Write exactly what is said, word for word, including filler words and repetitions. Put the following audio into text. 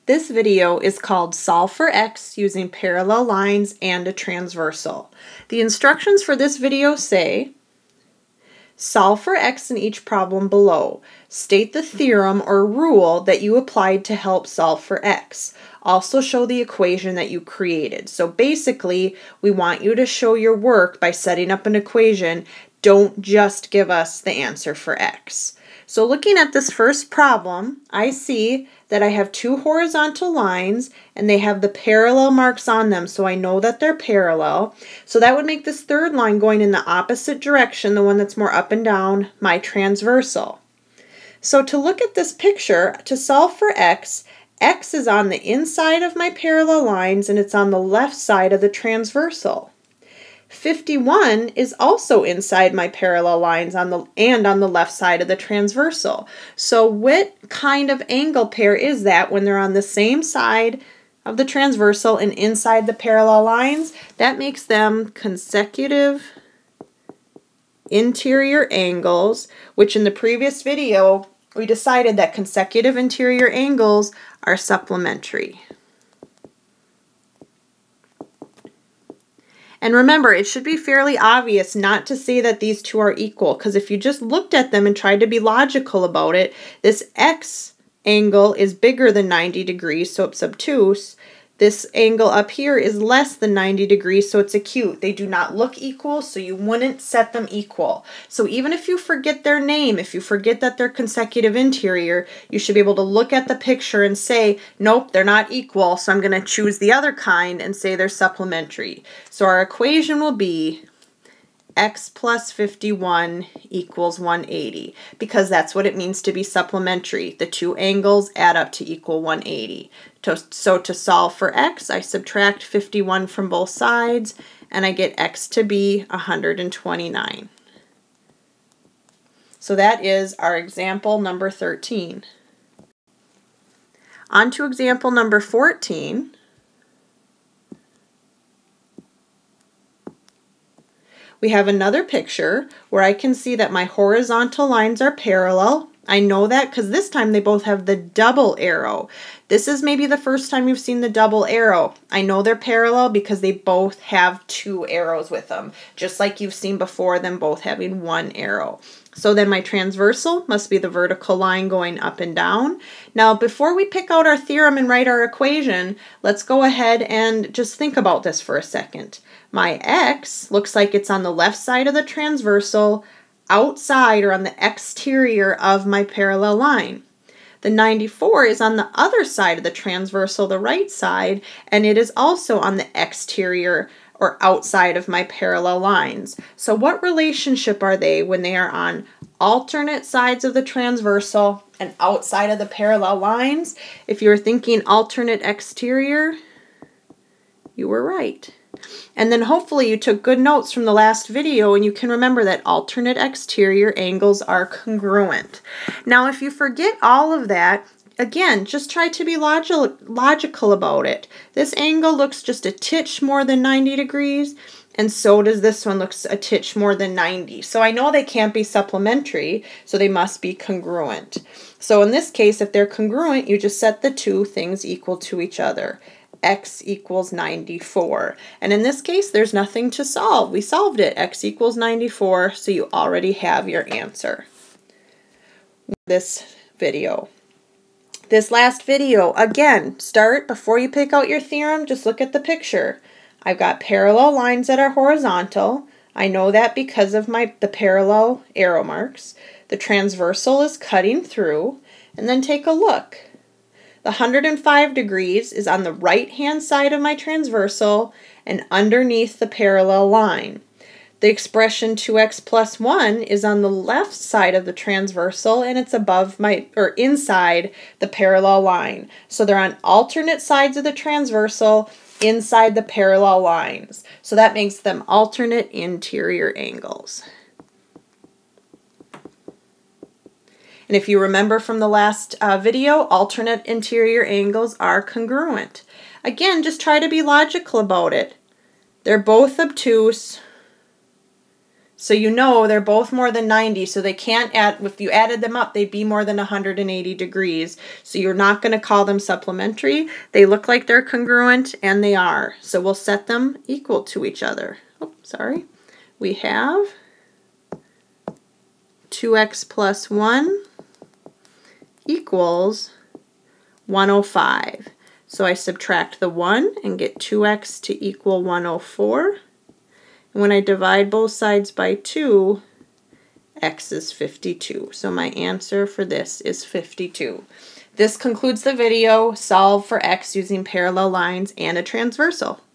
This video is called Solve for X using parallel lines and a transversal. The instructions for this video say, solve for X in each problem below. State the theorem or rule that you applied to help solve for X. Also show the equation that you created. So basically, we want you to show your work by setting up an equation. Don't just give us the answer for X. So looking at this first problem, I see that I have two horizontal lines and they have the parallel marks on them, so I know that they're parallel. So that would make this third line going in the opposite direction, the one that's more up and down, my transversal. So to look at this picture, to solve for X, X is on the inside of my parallel lines and it's on the left side of the transversal. fifty-one is also inside my parallel lines on the and on the left side of the transversal. So what kind of angle pair is that when they're on the same side of the transversal and inside the parallel lines? That makes them consecutive interior angles, which in the previous video we decided that consecutive interior angles are supplementary. And remember, it should be fairly obvious not to say that these two are equal, because if you just looked at them and tried to be logical about it, this X angle is bigger than ninety degrees, so it's obtuse. This angle up here is less than ninety degrees, so it's acute. They do not look equal, so you wouldn't set them equal. So even if you forget their name, if you forget that they're consecutive interior, you should be able to look at the picture and say, nope, they're not equal, so I'm going to choose the other kind and say they're supplementary. So our equation will be X plus fifty-one equals one hundred eighty, because that's what it means to be supplementary. The two angles add up to equal one hundred eighty. To, so to solve for X, I subtract fifty-one from both sides, and I get X to be one hundred twenty-nine. So that is our example number thirteen. On to example number fourteen. We have another picture where I can see that my horizontal lines are parallel. I know that because this time they both have the double arrow. This is maybe the first time you've seen the double arrow. I know they're parallel because they both have two arrows with them, just like you've seen before them both having one arrow. So then my transversal must be the vertical line going up and down. Now, before we pick out our theorem and write our equation, let's go ahead and just think about this for a second. My X looks like it's on the left side of the transversal, outside or on the exterior of my parallel line. The ninety-four is on the other side of the transversal, the right side, and it is also on the exterior or outside of my parallel lines. So what relationship are they when they are on alternate sides of the transversal and outside of the parallel lines? If you're thinking alternate exterior, you were right. And then hopefully you took good notes from the last video and you can remember that alternate exterior angles are congruent. Now if you forget all of that, again, just try to be logi- logical about it. This angle looks just a titch more than ninety degrees, and so does this one looks a titch more than ninety. So I know they can't be supplementary, so they must be congruent. So in this case, if they're congruent, you just set the two things equal to each other. X equals ninety-four. And in this case, there's nothing to solve. We solved it. X equals ninety-four, so you already have your answer. This video. This last video, again, start before you pick out your theorem, just look at the picture. I've got parallel lines that are horizontal. I know that because of my the parallel arrow marks. The transversal is cutting through, and then take a look. The one hundred five degrees is on the right-hand side of my transversal and underneath the parallel line. The expression two x plus one is on the left side of the transversal and it's above my, or inside the parallel line. So they're on alternate sides of the transversal inside the parallel lines. So that makes them alternate interior angles. And if you remember from the last uh, video, alternate interior angles are congruent. Again, just try to be logical about it. They're both obtuse, So you know they're both more than ninety, so they can't add, if you added them up, they'd be more than one hundred eighty degrees. So you're not going to call them supplementary. They look like they're congruent, and they are. So we'll set them equal to each other. Oh, sorry. We have two x plus one equals one hundred five. So I subtract the one and get two x to equal one hundred four. And when I divide both sides by two, x is fifty-two. So my answer for this is fifty-two. This concludes the video. Solve for x using parallel lines and a transversal.